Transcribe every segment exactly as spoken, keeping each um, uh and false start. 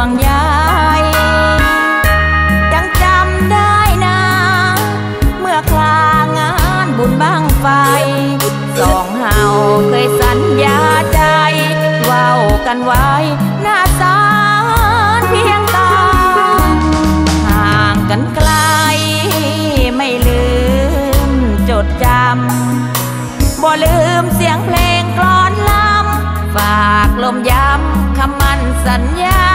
งใยยังจำได้นะเมื่อคลางานบุญบั้งไฟสองเฮาเคยสัญญาใจเว้ากันไว้หน้าศาลเพียงตาห่างกันไกลไม่ลืมจดจำบ่ลืมเสียงเพลงกลอนลำฝากลมย้ำคำมั่นสัญญา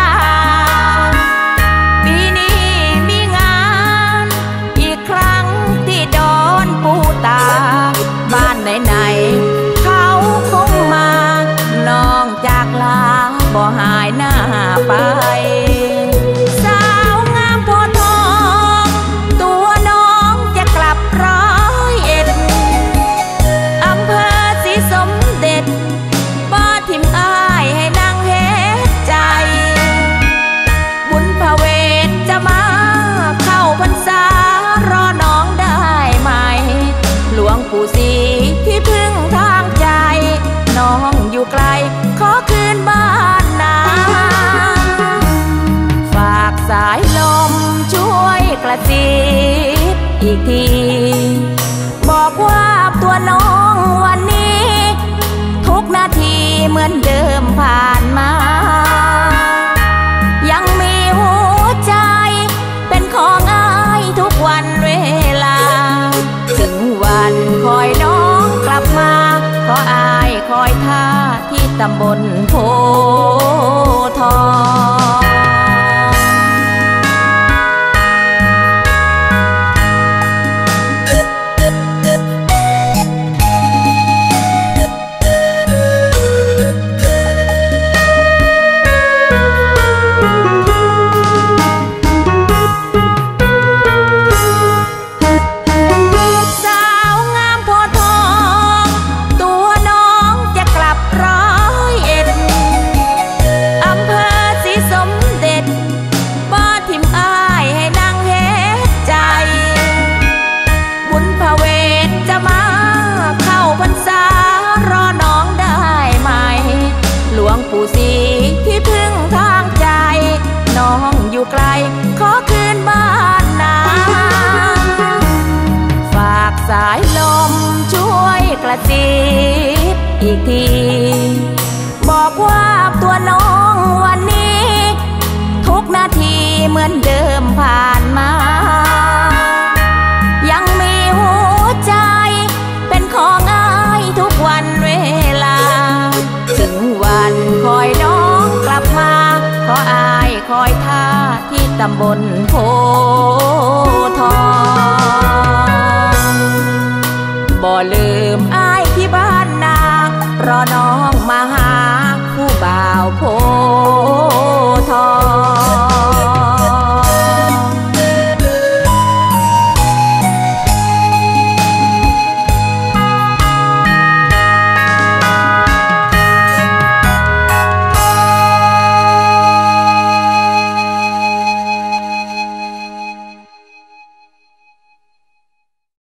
ปีนี้มีงานอีกครั้งที่ดอนปูตาบ้านไหนๆเขาคงมาน้องจากลาบ่หายหน้าไปสาวงามโพธิ์ทองตัวน้องจะกลับร้อยเอ็ดอำเภอศรีสมเด็จบ่ทิมอ้ายให้นั่งเฮ็ดใจบุญพระเวทจะมาเข้าพรรษารอน้องได้ไหมหลวงปู่ศรีที่พึ่งทางใจน้องอยู่ไกลขอคืนบ้านนาฝากสายลมช่วยกระซิบอีกทีบอกว่าตัวน้องวันนี้ทุกนาทีเหมือนเดิมผ่านมายังมีหัวใจเป็นของอ้ายทุกวันเวลาถึงวันคอยน้องกลับมาขออ้ายคอยท่าที่ตำบลโพธิ์ทองปู่ศรีที่พึ่งทางใจน้องอยู่ไกลขอคืนบ้านนาฝากสายลมช่วยกระซิบอีกทีบอกว่าตัวน้องวันนี้ทุกนาทีเหมือนเดิมผ่านมายังมีหัวใจเป็นของอ้ายทุกวันเวลาถึงวันคอยน้องกลับมาขออ้ายคอยท่าที่ตำบลโพธิ์ทองบ่ลืมอ้ายที่บ้านนารอน้องมาหาผู้บ่าวโพธิ์ทอง